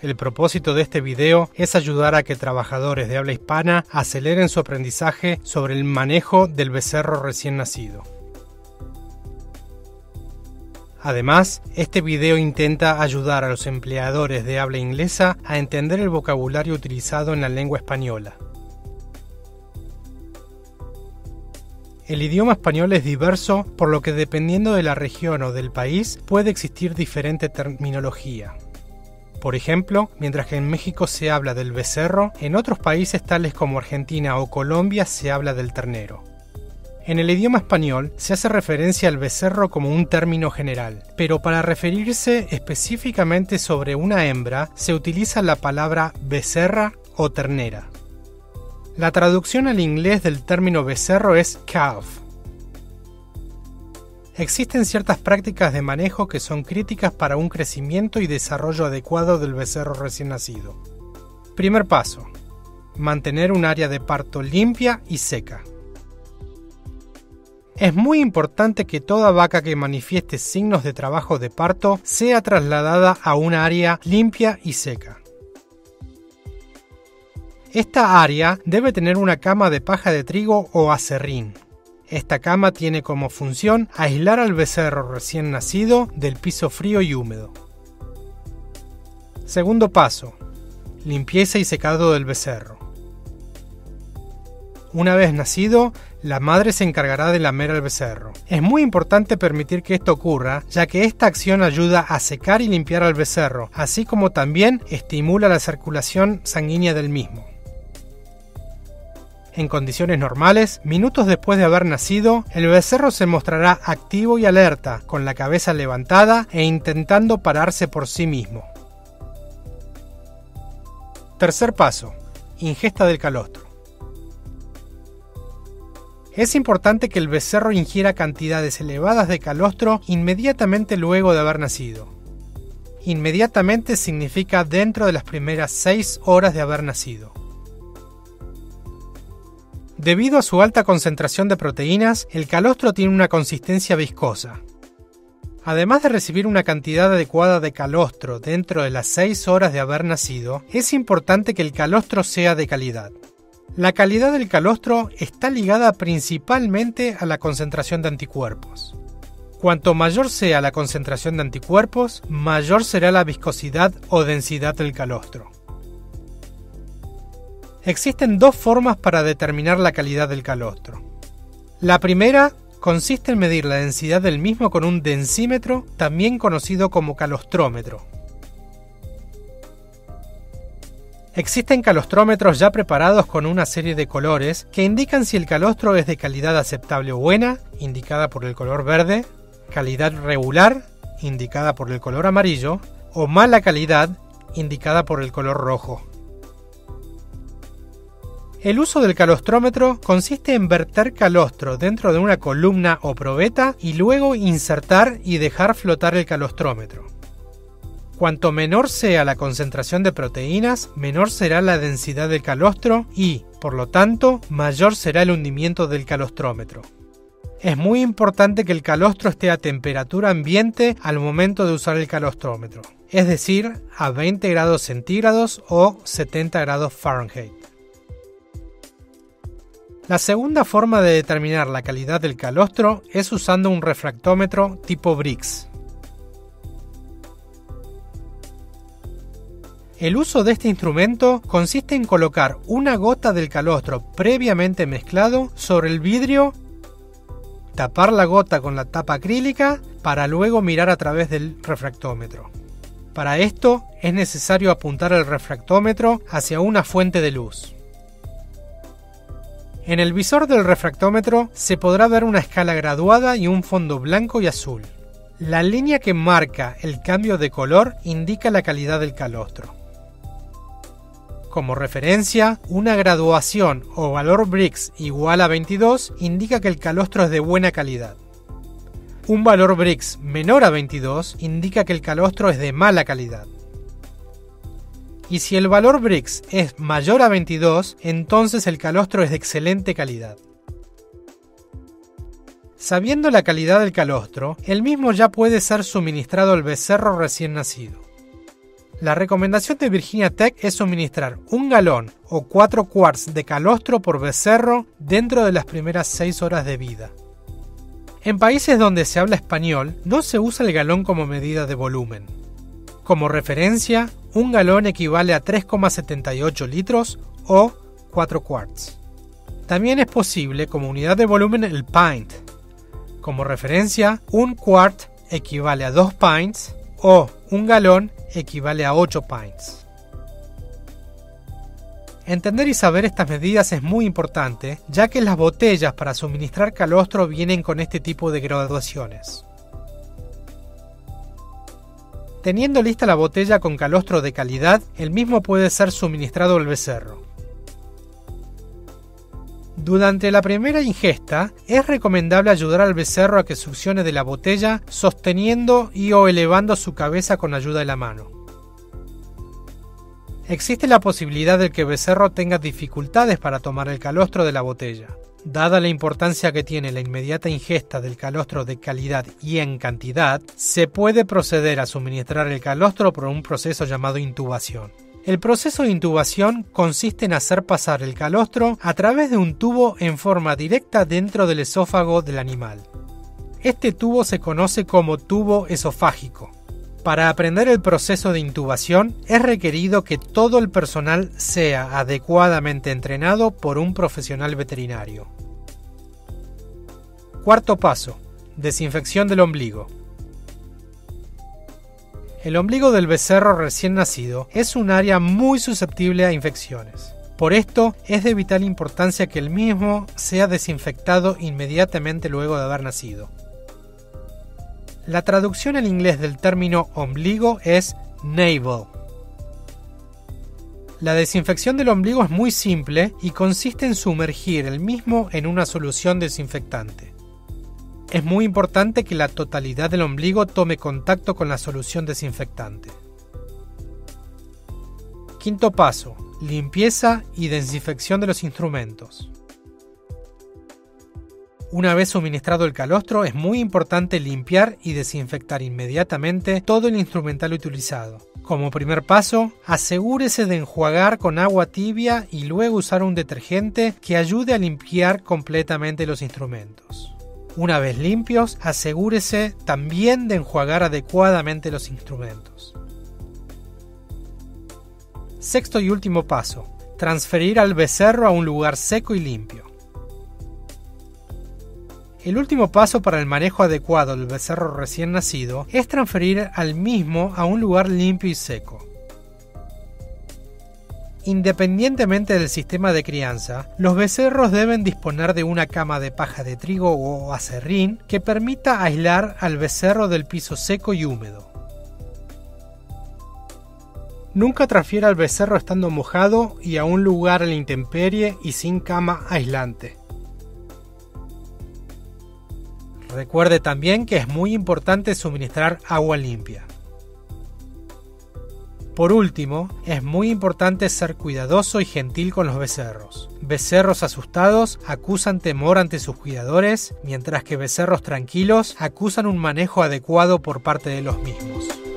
El propósito de este video es ayudar a que trabajadores de habla hispana aceleren su aprendizaje sobre el manejo del becerro recién nacido. Además, este video intenta ayudar a los empleadores de habla inglesa a entender el vocabulario utilizado en la lengua española. El idioma español es diverso, por lo que dependiendo de la región o del país puede existir diferente terminología. Por ejemplo, mientras que en México se habla del becerro, en otros países tales como Argentina o Colombia se habla del ternero. En el idioma español se hace referencia al becerro como un término general, pero para referirse específicamente sobre una hembra se utiliza la palabra becerra o ternera. La traducción al inglés del término becerro es calf. Existen ciertas prácticas de manejo que son críticas para un crecimiento y desarrollo adecuado del becerro recién nacido. Primer paso: mantener un área de parto limpia y seca. Es muy importante que toda vaca que manifieste signos de trabajo de parto sea trasladada a un área limpia y seca. Esta área debe tener una cama de paja de trigo o aserrín. Esta cama tiene como función aislar al becerro recién nacido del piso frío y húmedo. Segundo paso: limpieza y secado del becerro. Una vez nacido, la madre se encargará de lamer al becerro. Es muy importante permitir que esto ocurra, ya que esta acción ayuda a secar y limpiar al becerro, así como también estimula la circulación sanguínea del mismo. En condiciones normales, minutos después de haber nacido, el becerro se mostrará activo y alerta, con la cabeza levantada e intentando pararse por sí mismo. Tercer paso: ingesta del calostro. Es importante que el becerro ingiera cantidades elevadas de calostro inmediatamente luego de haber nacido. Inmediatamente significa dentro de las primeras 6 horas de haber nacido. Debido a su alta concentración de proteínas, el calostro tiene una consistencia viscosa. Además de recibir una cantidad adecuada de calostro dentro de las 6 horas de haber nacido, es importante que el calostro sea de calidad. La calidad del calostro está ligada principalmente a la concentración de anticuerpos. Cuanto mayor sea la concentración de anticuerpos, mayor será la viscosidad o densidad del calostro. Existen dos formas para determinar la calidad del calostro. La primera consiste en medir la densidad del mismo con un densímetro, también conocido como calostrómetro. Existen calostrómetros ya preparados con una serie de colores que indican si el calostro es de calidad aceptable o buena, indicada por el color verde, calidad regular, indicada por el color amarillo, o mala calidad, indicada por el color rojo. El uso del calostrómetro consiste en verter calostro dentro de una columna o probeta y luego insertar y dejar flotar el calostrómetro. Cuanto menor sea la concentración de proteínas, menor será la densidad del calostro y, por lo tanto, mayor será el hundimiento del calostrómetro. Es muy importante que el calostro esté a temperatura ambiente al momento de usar el calostrómetro, es decir, a 20 grados centígrados o 70 grados Fahrenheit. La segunda forma de determinar la calidad del calostro es usando un refractómetro tipo Brix. El uso de este instrumento consiste en colocar una gota del calostro previamente mezclado sobre el vidrio, tapar la gota con la tapa acrílica para luego mirar a través del refractómetro. Para esto es necesario apuntar el refractómetro hacia una fuente de luz. En el visor del refractómetro se podrá ver una escala graduada y un fondo blanco y azul. La línea que marca el cambio de color indica la calidad del calostro. Como referencia, una graduación o valor Brix igual a 22 indica que el calostro es de buena calidad. Un valor Brix menor a 22 indica que el calostro es de mala calidad. Y si el valor Brix es mayor a 22, entonces el calostro es de excelente calidad. Sabiendo la calidad del calostro, el mismo ya puede ser suministrado al becerro recién nacido. La recomendación de Virginia Tech es suministrar 1 galón o 4 quarts de calostro por becerro dentro de las primeras 6 horas de vida. En países donde se habla español, no se usa el galón como medida de volumen. Como referencia, 1 galón equivale a 3,78 litros o 4 quarts. También es posible como unidad de volumen el pint. Como referencia, 1 quart equivale a 2 pints o 1 galón equivale a 8 pints. Entender y saber estas medidas es muy importante, ya que las botellas para suministrar calostro vienen con este tipo de graduaciones. Teniendo lista la botella con calostro de calidad, el mismo puede ser suministrado al becerro. Durante la primera ingesta, es recomendable ayudar al becerro a que succione de la botella, sosteniendo y o elevando su cabeza con ayuda de la mano. Existe la posibilidad de que el becerro tenga dificultades para tomar el calostro de la botella. Dada la importancia que tiene la inmediata ingesta del calostro de calidad y en cantidad, se puede proceder a suministrar el calostro por un proceso llamado intubación. El proceso de intubación consiste en hacer pasar el calostro a través de un tubo en forma directa dentro del esófago del animal. Este tubo se conoce como tubo esofágico. Para aprender el proceso de intubación es requerido que todo el personal sea adecuadamente entrenado por un profesional veterinario. Cuarto paso: desinfección del ombligo. El ombligo del becerro recién nacido es un área muy susceptible a infecciones. Por esto, es de vital importancia que el mismo sea desinfectado inmediatamente luego de haber nacido. La traducción al inglés del término ombligo es navel. La desinfección del ombligo es muy simple y consiste en sumergir el mismo en una solución desinfectante. Es muy importante que la totalidad del ombligo tome contacto con la solución desinfectante. Quinto paso: limpieza y desinfección de los instrumentos. Una vez suministrado el calostro, es muy importante limpiar y desinfectar inmediatamente todo el instrumental utilizado. Como primer paso, asegúrese de enjuagar con agua tibia y luego usar un detergente que ayude a limpiar completamente los instrumentos. Una vez limpios, asegúrese también de enjuagar adecuadamente los instrumentos. Sexto y último paso: transferir al becerro a un lugar seco y limpio. El último paso para el manejo adecuado del becerro recién nacido es transferir al mismo a un lugar limpio y seco. Independientemente del sistema de crianza, los becerros deben disponer de una cama de paja de trigo o aserrín que permita aislar al becerro del piso seco y húmedo. Nunca transfiera al becerro estando mojado y a un lugar a la intemperie y sin cama aislante. Recuerde también que es muy importante suministrar agua limpia. Por último, es muy importante ser cuidadoso y gentil con los becerros. Becerros asustados acusan temor ante sus cuidadores, mientras que becerros tranquilos acusan un manejo adecuado por parte de los mismos.